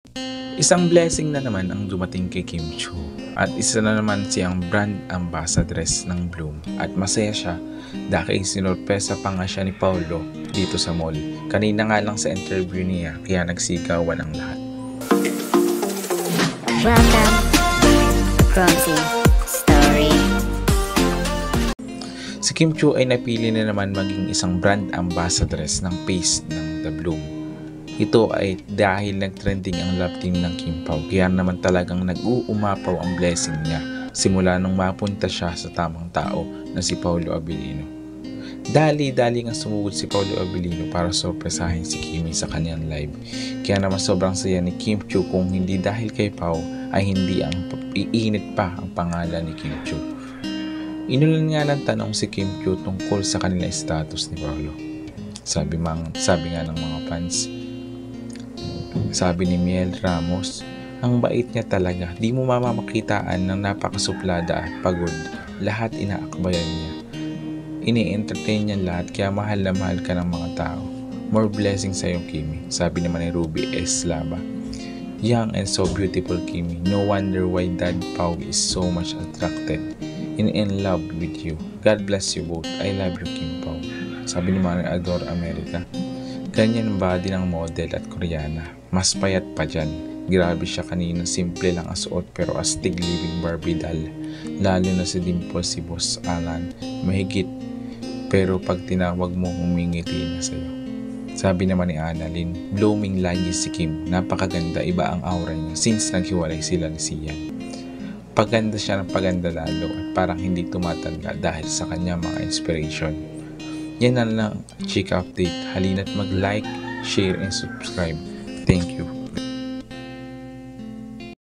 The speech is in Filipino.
Isang blessing na naman ang dumating kay Kim Chu at isa na naman siyang brand ambassadress ng Bloom at masaya siya dahil sinurpresa pa nga siya ni Paolo dito sa mall. Kanina nga lang sa interview niya kaya nagsigawan ang lahat. Welcome Crunchy Story. Si Kim Chu ay napili na naman maging isang brand ambassadress ng paste ng The Bloom. Ito ay dahil nag-trending ang love team ng Kim Pao, kaya naman talagang nag-uumapaw ang blessing niya simula nung mapunta siya sa tamang tao na si Paolo Abilino. Dali-dali nga sumugod si Paolo Abilino para sorpresahin si Kimi sa kanyang live. Kaya naman sobrang saya ni Kim Chu kung hindi dahil kay Pao ay hindi ang iinit pa ang pangalan ni Kim Chu. Inulan nga ng tanong si Kim Chu tungkol sa kanilang status ni Paolo. Sabi nga ng mga fans, sabi ni Miel Ramos, ang bait niya talaga, di mo mamamakitaan ng napakasuplada at pagod, lahat inaakbayan niya. Ini-entertain niya lahat kaya mahal na mahal ka ng mga tao. More blessings sa iyo, Kimi. Sabi naman ni Ruby S. Laba. Young and so beautiful, Kimi. No wonder why Dad Pao is so much attracted and in love with you. God bless you both. I love you, Kim Pao. Sabi ni Mari Ador America. Ganyan ang body ng model at Koreana. Mas payat pa dyan. Grabe siya kanina. Simple lang ang suot pero astig living Barbie doll. Lalo na si Dimple si Boss Alan. Mahigit. Pero pag tinawag mo, humingiti na sa'yo. Sabi naman ni Annalyn, blooming lagi si Kim. Napakaganda. Iba ang aura niya since naghiwalay sila ni Sian. Paganda siya ng paganda lalo at parang hindi tumatanda dahil sa kanya mga inspiration. Yan na lang, Chika Update. Halina't mag-like, share, and subscribe. Thank you.